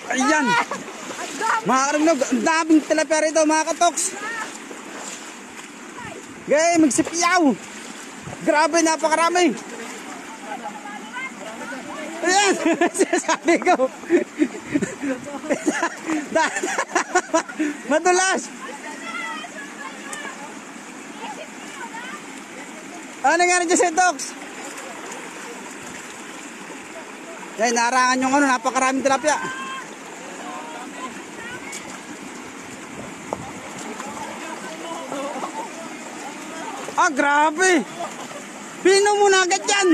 Ayan. Mga karugnog, ang daming tilapia rito mga katoks. Gay, magsipiyaw. Grabe, napakarami. Ayan, sinasabi ko. Madulas. Ano nangyari dyan sa toks? Yan, narangan yung ano, napakaraming tilapia. Ah, grabe. Pino mo na agad yan.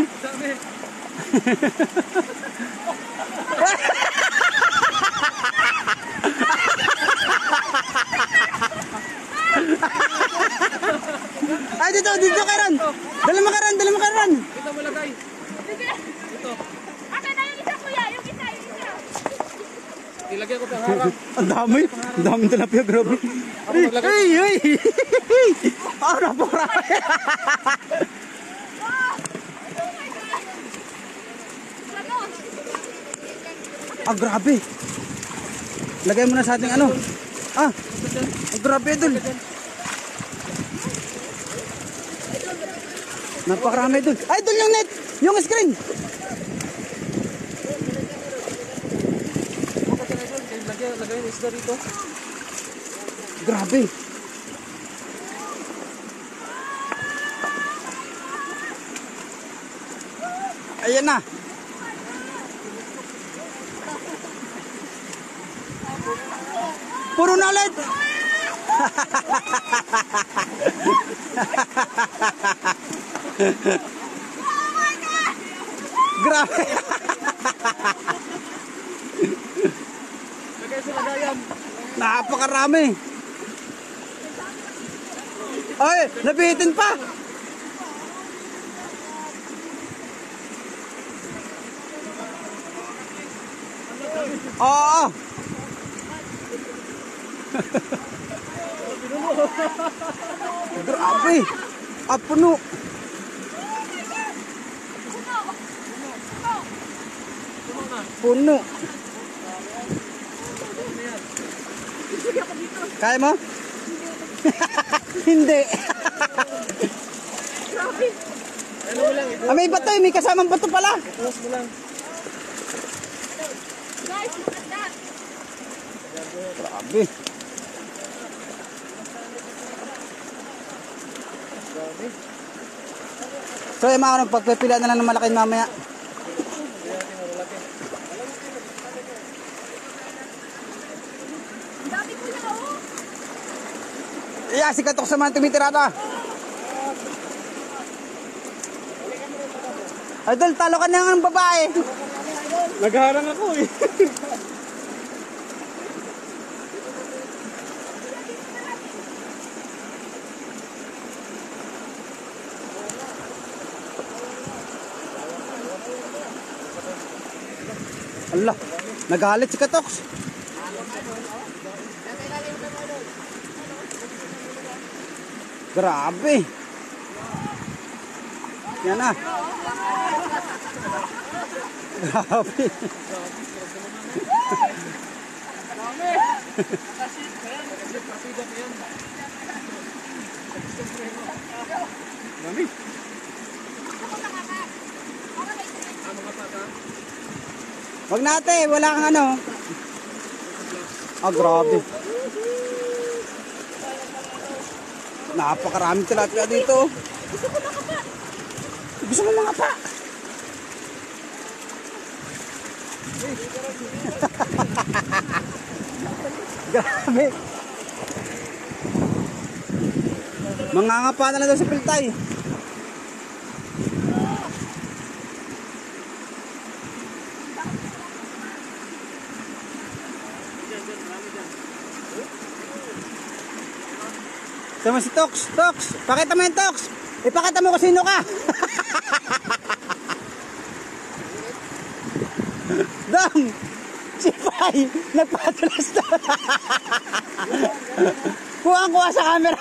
Ay, dito Karan. Dala mo Karan. Ito mo lagay. Ito. Akin na yung isa kuya, yung isa. Ilagay ko pang harang. Ang daming tilapia, grabe. Ay. Ah, napakarami. Ah, grabe. Lagay mo na sa ating ano. Ah, grabe idol. Napakarami idol. Ay, idol yung net. Yung screen. Lagay yung isda dito. Grabe. Ayan na. Puro na ulit. Grabe. Lagay sa lagayan. Napakarami. Ay, nabitin pa. Oo. Grabe. Ah, puno. Puno. Kaya mo? Hindi. Ano mo lang, Ah, may bato eh. May kasamang bato pala. i-close mo lang. Guys, look at that. Grabe. So yung mga kanong pagpipila na lang ng malaking mamaya. Ang dami ko na, oh. Iya, si Katok sa mga tumitirata. Idol, talo ka na ng babae. Nagharang ako eh. Allah, nagalit si Katoks. Grabe. Yan na. Grabe. Mami. Wag natin, wala kang ano. Ah, grabe. Napakaraming tilapia dito. Gusto mo mga pa? Grabe. Mangangapa na lang daw sa piltay. Sama si Tox. Pakita mo yung Tox. Ipakita mo kung sino ka. Dong! Si Pai! Nagpatulas na. Kuha sa camera.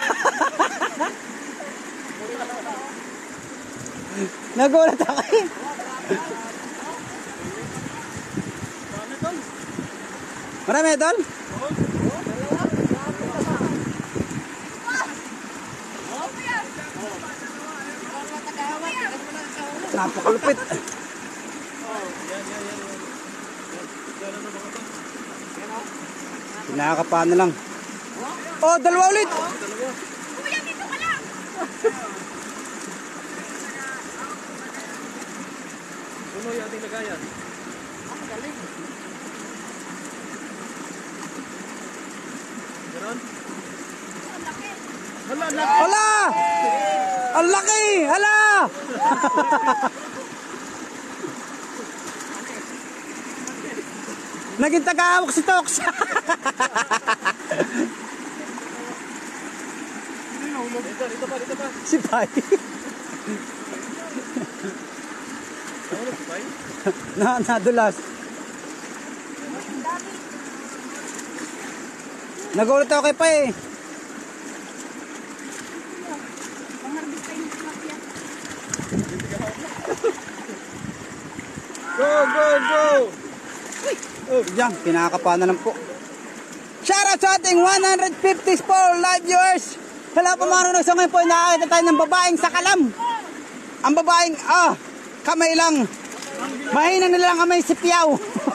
Nagulat ako eh. Marami, Idol? Napakalupit. Pinakapaan na lang. Oh, dalawa ulit. Kuya, dito ka lang! Puno yung ating lagayan. Meron? Hala, laki! Hala! Ang laki! Hala! Naging tagahawak si Tox. Dito pa. Si Pai. Ano, Bay? Nadulas. Nagulat ako kay Pai. Go! Oh, yan, pinakapa na lang po. Shoutout sa ating 154 live viewers. Hello po mga nanonood. Sa ngayon po, nakakita tayo ng babaeng sakalam. Ang babaeng, kamay lang. Mahina nila lang kamay si Piyaw.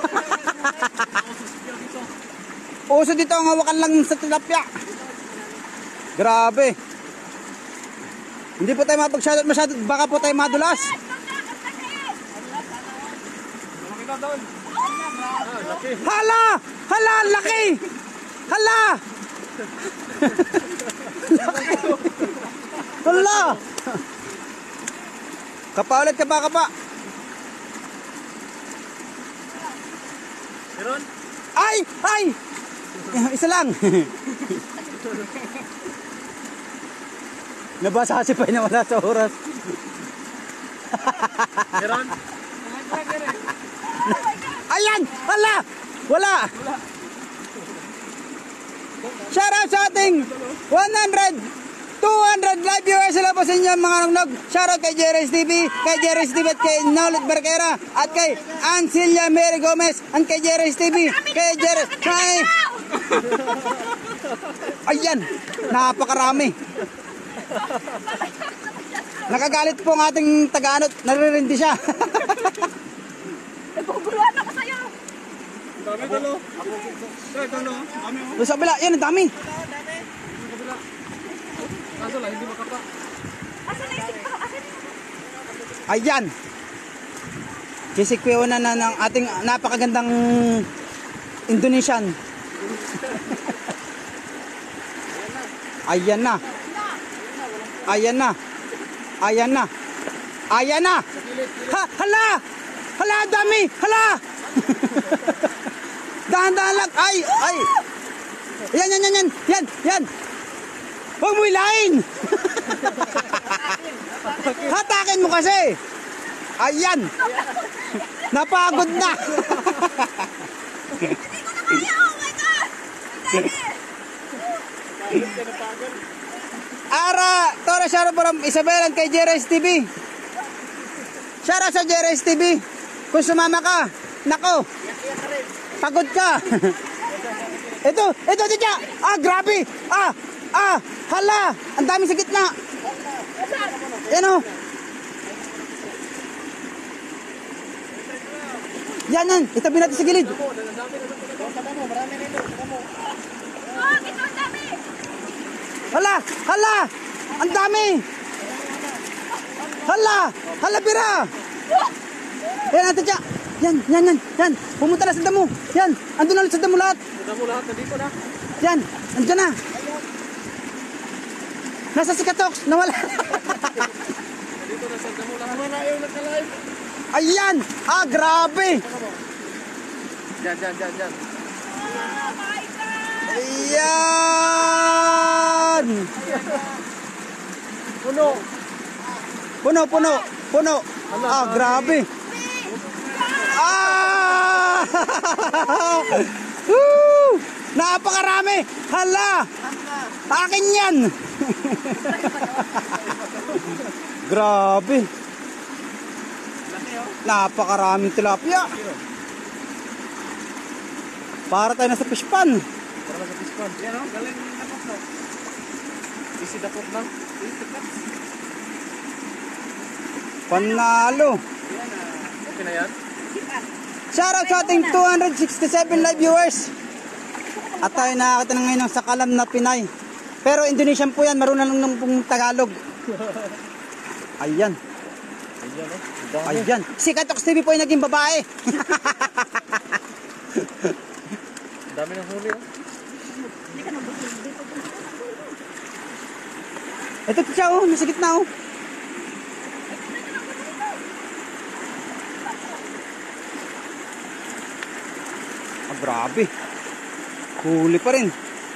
Uso dito ang hawakan lang sa tilapia. Grabe. Hindi po tayo mapag-shoutout masyado. Baka po tayo madulas. Makita doon. Laki. Hala! Hala! Laki! Hala! Laki! Hala! Kapa ulit, kapa. Meron? Ay! Isa lang. Nabasa si Pai na wala sa oras. Meron? Ayan! Hala! Wala! Shoutout sa ating 100, 200 live viewers. Sila po sa inyo mga nagnog. Shoutout kay Jerry's TV, at kay Naulit Barquera, at kay Ancilia Mary Gomez, and kay Jerry's TV, kay Jerry. Ayan! Napakarami. Nakagalit po ang ating taga-anot. Naririndi siya. Naguguluhan ako sa'yo! Dami talo. Ito no. Dami mo. Doon sa kabila, yan ang dami. Kaso lang, hindi makapa. Asan na isip ko? Asan na? Ayan. Sisikwew na ng ating napakagandang Indonesian. Ayan na. Hala! Hala, dami! Hala! Dahan-dahan lang. Ay! Yan! Huwag mo ilain! Hatakin mo kasi! Ayan! Napagod na! Hindi ko na kaya! Oh my God! Ang dami! Ara! Tora shoutout from Isabel and kay Jerry's TV. Shoutout sa Jerry's TV. Kung sumama ka, nako! Pagod ka! Ito, tita! Grabe! Hala! Ang dami sa gitna! Yan o! Yan! Itabi natin sa gilid! Oh, ito ang dami! Hala! Ang dami! Hala, bira! Yan, ate Tia! Yan! Pumunta na sa damo! Yan! Andun na ulit sa damo lahat! Ito mo lahat, nandito na. Yan! Andyan na! Nasa si Katox! Nawala! Nandito na sa damo lahat. Wala yung naka-live. Ayan! Grabe! Diyan. Oh my God! Ayan! Puno! Grabe! Woo! Napakarami! Hala! Akin yan! Grabe! Napakaraming tilapia! Para tayo nasa fish pan. Para sa fish pond. Yan o, galing dapot no. Easy dapot lang. Easy cuts. Panalo. Yan okay na yan. Shoutout sa ating 267 live viewers. At tayo nakakita na ngayon ng sakalam na Pinay. Pero Indonesian po yan, marunong lang ng pong Tagalog. Ayan. Ayan o. Ayan. Si Katox TV po ay naging babae. Dami ng huli o. Ito siya oh, nasa gitna oh. Ah, grabe. Huli pa rin.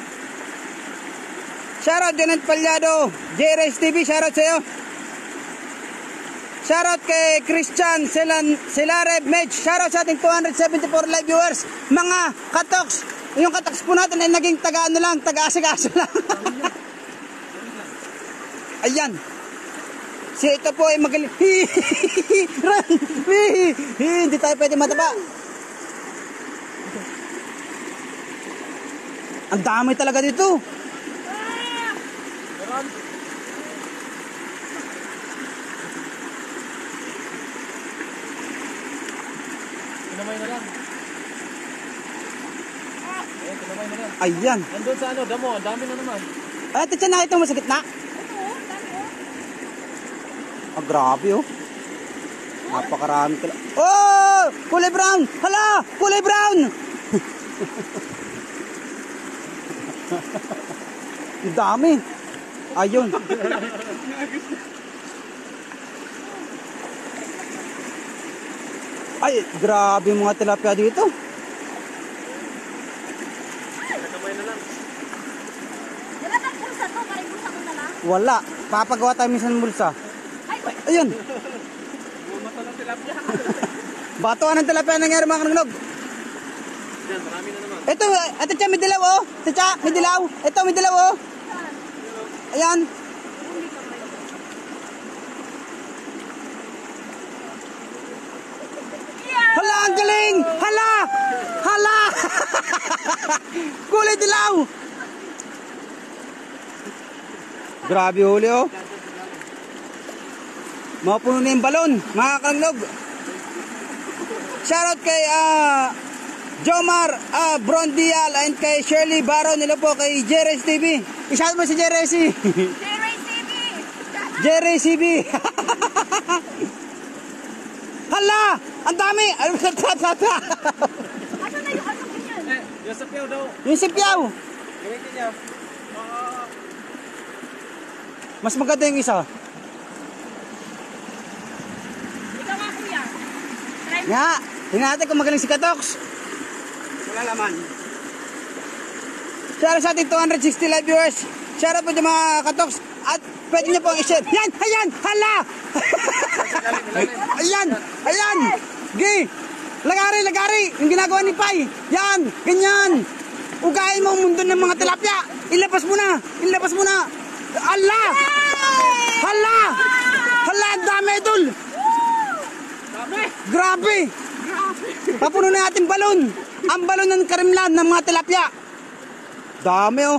Shoutout Janet Palyado, JRS TV, shoutout sa'yo. Shoutout kay Christian Selarev Medj, shoutout sa ating 274 live viewers. Mga katoks, yung katoks po natin ay naging taga-ano lang, taga-asikaso lang. Ayan. Si ito po ay magaling. Run! Hindi tayo pwede mataba. Ang dami talaga dito. Kinamay na lang. Ayan, kinamay na lang. Ayan. Nandun sa ano, damo, ang dami na naman. Ay, ito siya nakita mo sa gitna. Ah, grabe oh. Napakarami talaga. Oh! Kulay brown! Hala! Kulay brown! Ang dami. Ayun. Ay, grabe yung mga tilapia dito. Kinamay na lang. Wala kang bulsa to, parang bulsa ko na lang. Wala. Papagawa tayo minsan ng bulsa. Ayun. Bumata ng tilapia. Batuan ng tilapia nangyari mga kanulog. Yan, marami na naman. Ito siya may dilaw oh. Ito siya may dilaw. Ito may dilaw oh. Ayan. Hala, ang galing! Hala! Hala! Kulay dilaw! Grabe huli oh. Mapuno na yung balon, mga kanulog. Shoutout kay Jomar Brondial and kay Shirley Baron. Nilo po kay JRS TV. I-shoutout mo si JRS. JRS TV! JRS TV. Hala! Ang dami! Ano na yung ano ganyan? Yung sapiyaw daw. Yung sipyaw. Gamitin niya. Mas maganda yung isa. Ikaw nga kuya. Try mo. Nga, tingnan natin kung magaling si Katox. Wala laman. Shoutout sa ating 260 live viewers. Shoutout po yung mga Katox. At pwede niyo pong i-share. Yan! Ayan! Hala! Ayan! Ayan! Gi! Lagari! Lagari! Yung ginagawa ni Pai. Yan! Ganyan! Ugayin mo ang mundo ng mga tilapia. Ilabas mo na! Ilabas mo na! Hala! Hala! Hala! Ang dami idol! Grabe! Papuno na natin balon. Ang balon ng karimlan ng mga tilapia. Dami oh.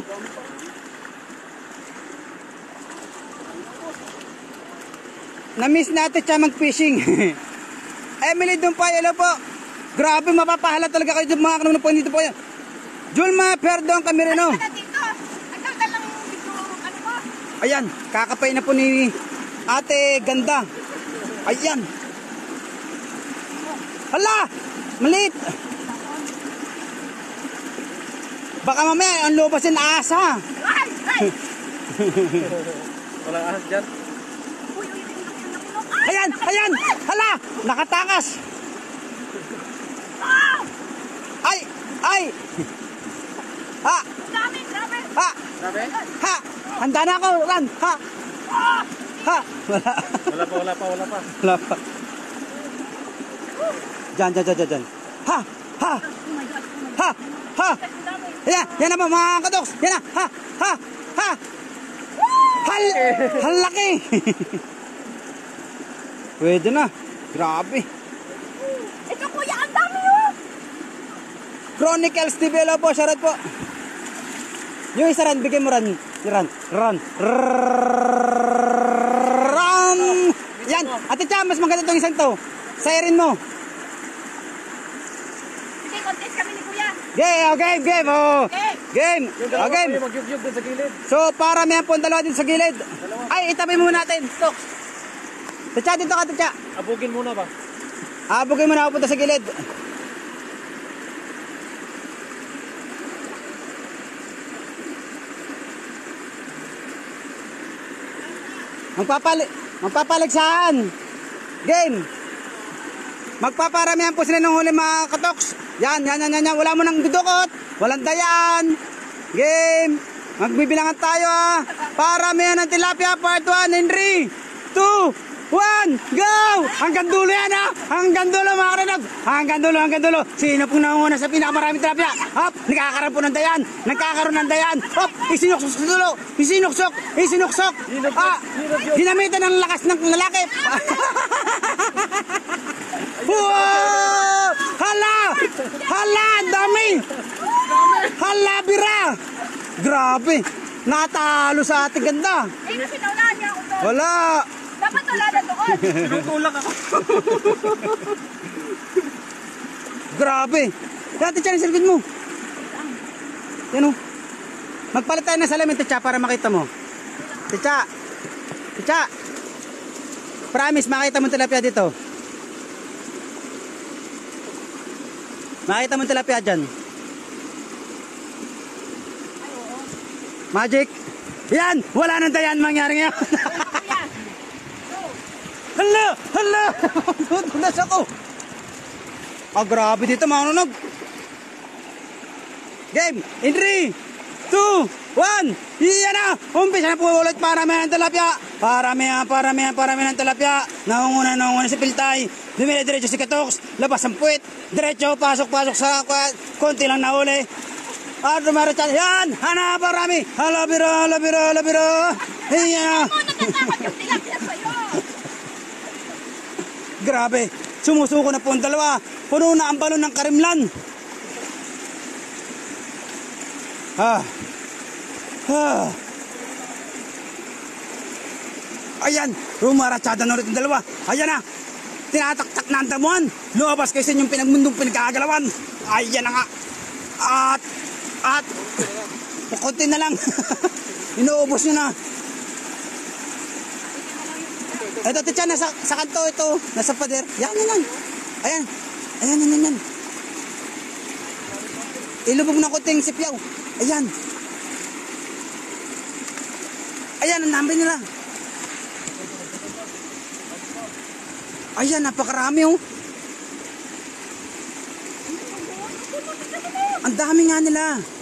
Na-miss natin siya mag-fishing. Emily Dumpay, hello po. Grabe, mapapahala talaga kayo mga kanunong po dito po yan. Julma, perdon kami rin oh. Dito. Ang ganda lang dito. Ano mo? Ayan, kakapay na po ni Ate Ganda. Ayan. Hala! Maliit! Baka mamaya ang lubasin asa. Ay! Ay! Walang ahas dyan. Uy, uy, uy. Ayan! Ayan! Hala! Nakatakas! Wow! Ay! Ay! Ha! Dami, grabe. Ha! Grabe? Ha! Handa na ako! Run! Ha! Ha! Wala. Wala pa. Wala pa. Diyan. Ha! Ha! Ha! Ha! Ayan! Yan naman mga Katoks! Yan na! Ha! Ha! Ha! Halaki! Pwede na. Grabe. Ito kuya, ang dami oh. Chronicles TV, hello po, shoutout po. Yung isa ran, bigyan mo ran. Ran. Yan, Ate Cha, mas maganda itong isang to. Sayarin mo. Sige, contest kami ni Kuya. Game. Oh. Game. Magyugyug dun sa gilid. So, para may po ang dalawa din sa gilid. Ay, itabi muna natin. Tok. Ate Cha, dito ka, Ate Cha. Abugin muna ba? Abugin mo na ako punta sa gilid. Magpapaligsahan. Game. Magpaparamihan po sila ng huli mga katoks. Yan. Wala mo nang dudukot. Walang dayaan. Game. Magbibilangan tayo ha. Paramihan ng tilapia part 1 in 3, 2, 1, go! Hanggang dulo yan ha! Hanggang dulo mga karanog! Hanggang dulo! Sino pong nangunguna sa pinakamaraming tilapia? Hop! Nagkakaroon po ng dayan! Nagkakaroon ng dayan! Hop! Isinuksok sa dulo! Isinuksok! Ginamitan ng lakas ng lalaki! Wow! Hala! Dami! Hala! Bira! Grabe! Natalo sa ating ganda! Kasi naunahan niya ako doon. Wala! Dapat wala na doon. Tinutulak ako. Grabe! Dati Cha, silipin mo. Yan o. Magpalit tayo ng salamin, Ticha, para makita mo. Ticha! Promise, makita mo tilapia dito. Makita mo tilapia dyan. Magic! Yan! Wala nang dayan mangyari ngayon. Hala! Tutulas ako. Grabe dito mga nunog. Game! In 3, 2, 1. Yan na! Umpisa na po ulit para may ng tilapia. Paramihan ng tilapia. Naunguna si Piltay. Dumire-diretso si Katoks. Labas ang puwit. Diretso, pasok sa konti lang nahuli. Dumarachan. Yan! Hana, parami. Hala biro. Yan. Natatakot yung tilapia sa'yo. Grabe, sumusuko na po ang dalawa. Puno na ang balon ng karimlan. Ayan, rumarachada na ulit ang dalawa. Ayan na, tinataktak na ang damuhan. Lumabas kayo sa inyong pinagmundong pinagkagalawan. Ayan na nga. At, pakunti na lang. Inuubos nyo na. Ito, Ticha, nasa kanto ito. Nasa pader. Yan. Ayan. Ilubog na kuting sipyaw. Ayan, ang dami nila. Ayan, napakarami oh. Ang dami nga nila.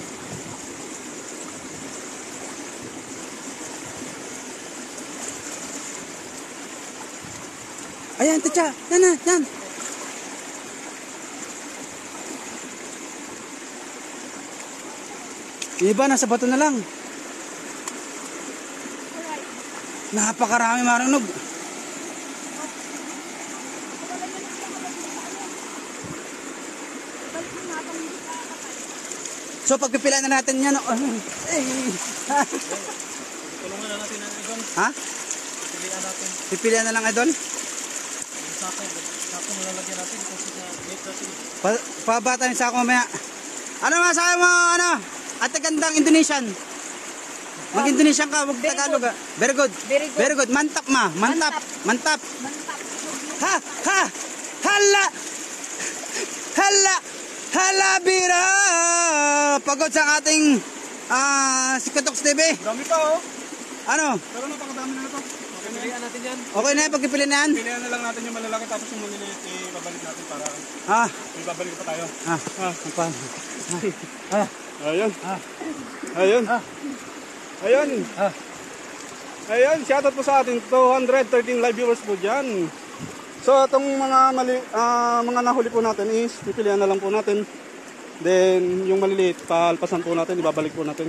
Ayan, Ticha. Yan. Iba, nasa bato na lang. Napakarami marunong. So, pagpipilaan na natin yan. Tulungan na natin ang idol. Ha? Pipilian natin. Pipilian na lang, idol? Sako malalagyan natin kasi na net natin. Pabata yung sako mamaya. Ano masabi mo, ate gandang Indonesian? Mag-Indonesian ka, huwag Tagalog. Very good. Mantap. Hala, bira! Pagod sa ating si Katoks TV. Dami pa oh. Ano? Pero napakadami na ito. Pipilian natin yan. Okay na yung pagpipilian na yan? Pilihan na lang natin yung malalaki tapos yung maliliit ibabalik natin para ibabalik pa tayo. Ayun, shoutout po sa ating 213 live viewers po dyan. So itong mga nahuli po natin is pipilian na lang po natin. Then yung maliliit palpasan po natin, ibabalik po natin.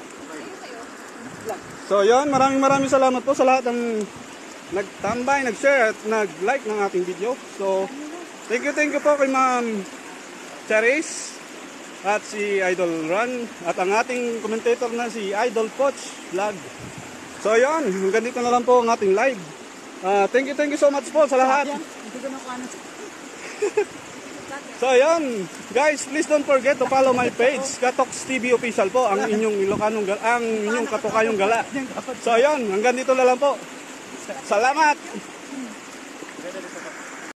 So yun, maraming salamat po sa lahat ng nagtambay, nag-share at nag-like ng ating video. So thank you po kay Ma'am Charis. at si Idol Ron at ang ating commentator na si Idol Poch Vlog. So yun, hanggang dito na lang po ang ating live. Thank you so much po sa lahat. So yun, guys, please don't forget to follow my page, Katoks TV Official po, ang inyong ang inyong katukayong gala. So yun, hanggang dito na lang po. Salamat!